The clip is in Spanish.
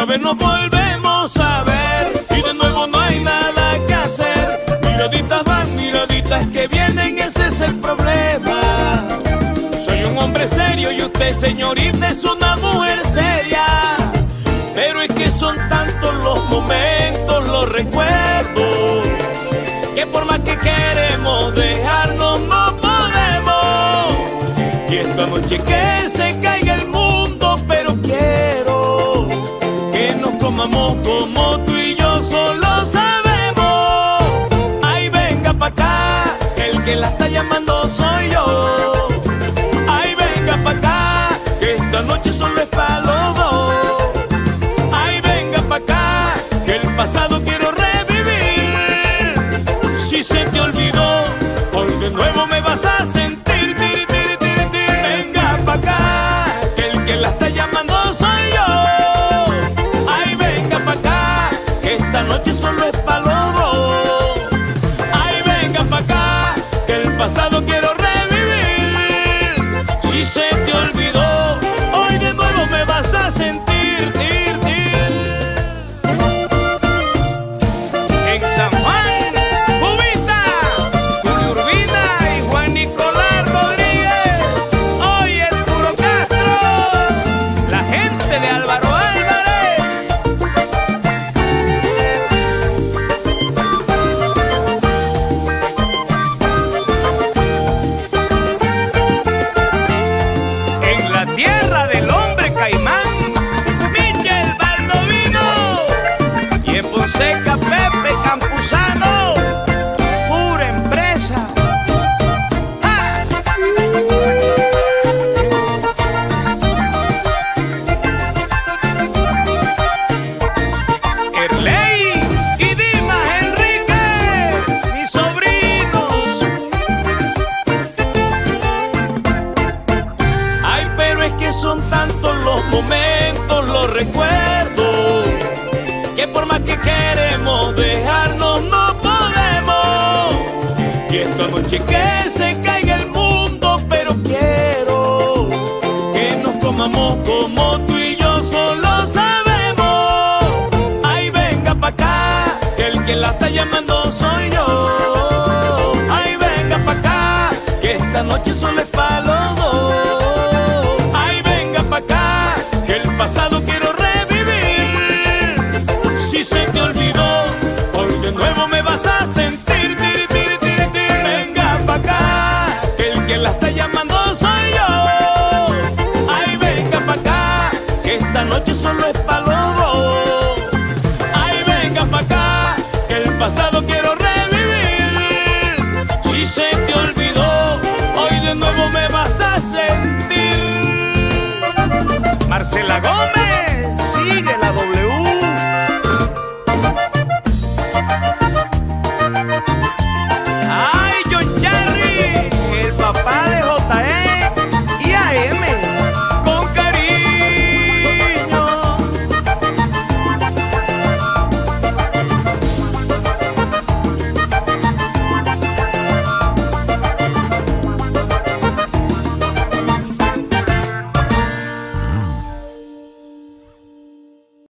vez nos volvemos a ver y de nuevo no hay nada que hacer. Miraditas van, miraditas que vienen, ese es el problema. Soy un hombre serio y usted, señorita, es una mujer seria. Pero es que son tantos los momentos, los recuerdos, que por más que queremos dejarnos no podemos. Y esta noche que se caiga el mundo, pero quiero que nos comamos como tú y yo solo sabemos. Ay, venga pa' acá, el que la está llamando soy yo. Ay, venga pa' acá, que esta noche solo es pa' los dos. Ay, venga pa' acá, que el pasado quiero revivir. Si se te olvidó, hoy de nuevo me vas a sentir. Venga pa' acá, que el que la está llamando soy yo. Ay, venga pa' acá, que esta noche solo es pa' los dos. Ay, venga pa' acá, que el pasado quiero revivir. Si se te olvidó, hoy de nuevo me vas a sentir. En San Juan, Cubita, Julio Urbina y Juan Nicolás Rodríguez. Hoy el Puro Castro, la gente de Álvaro Álvarez. En la tierra del hombre caimán, Michel Baldovino. Y en Fonseca, Pepe Campuzano, pura empresa. ¡Ah! Erley y Dimas Enrique, mis sobrinos. Ay, pero es que son tantos los momentos, los recuerdos, que por más que queremos dejarnos no podemos. Y esta noche que se caiga el mundo, pero quiero que nos comamos como tú y yo solo sabemos. Ay, venga pa' acá, que el que la está llamando soy yo. Ay, venga pa' acá, que esta noche solo es pa' los dos. Ay, venga pa' acá, que el pasado quiero revivir. Si se te olvidó, hoy de nuevo me vas a sentir. Venga pa' acá, que el que la está llamando soy yo. Ay, venga pa' acá, que esta noche solo es pa' los dos. Ay, venga pa' acá, que el pasado quiero revivir. Si se te olvidó, hoy de nuevo me vas a sentir. Marcela Gómez, sigue la doble.